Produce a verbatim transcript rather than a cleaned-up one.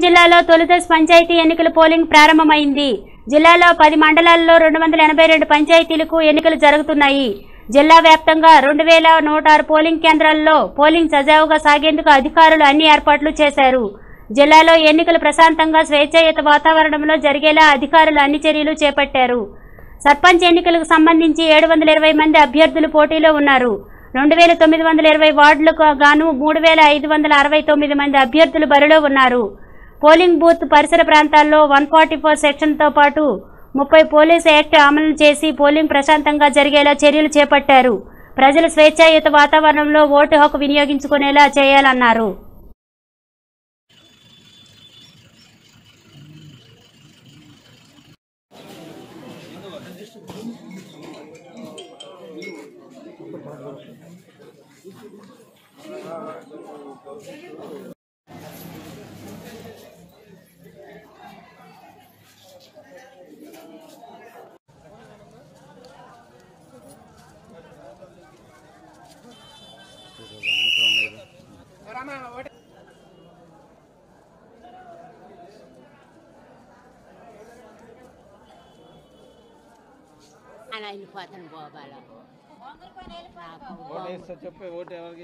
జిల్లాలో తొలిదశ పంచాయతీ ఎన్నికల పోలింగ్ ప్రారంభమైంది. జిల్లాలో పది మండలాల్లో రెండు వందల ఎనభై రెండు పంచాయతీలకు ఎన్నికలు జరుగుతున్నాయి. జిల్లా వ్యాప్తంగా రెండు వేల నూట ఆరు పోలింగ్ కేంద్రాల్లో పోలింగ్ సజావుగా సాగేందుకు అధికారులు అన్ని ఏర్పాట్లు చేశారు. జిల్లాలో ఎన్నికలు ప్రశాంతంగా స్వేచ్ఛాయుత వాతావరణంలో జరిగేలా అధికారులు అన్ని చర్యలు చేపట్టారు. సర్పంచ్ ఎన్నికలకు సంబంధించి ఏడు వందల ఇరవై మంది అభ్యర్థులు పోటీలో ఉన్నారు. రెండు వేల తొమ్మిది వందల ఇరవై వార్డులకు గాను మూడు వేల ఐదు వందల అరవై తొమ్మిది మంది అభ్యర్థులు బరిలో ఉన్నారు. పోలింగ్ బూత్ పరిసర ప్రాంతాల్లో వన్ ఫార్టీ ఫోర్ సెక్షన్తో పాటు ముప్పై పోలీస్ యాక్ట్ అమలు చేసి పోలింగ్ ప్రశాంతంగా జరిగేలా చర్యలు చేపట్టారు. ప్రజలు స్వేచ్ఛాయుత వాతావరణంలో ఓటు హక్కు వినియోగించుకునేలా చేయాలన్నారు. అలా వెళ్ళిపోతాను బాబాలో చెప్పే ఓటు ఎవరికి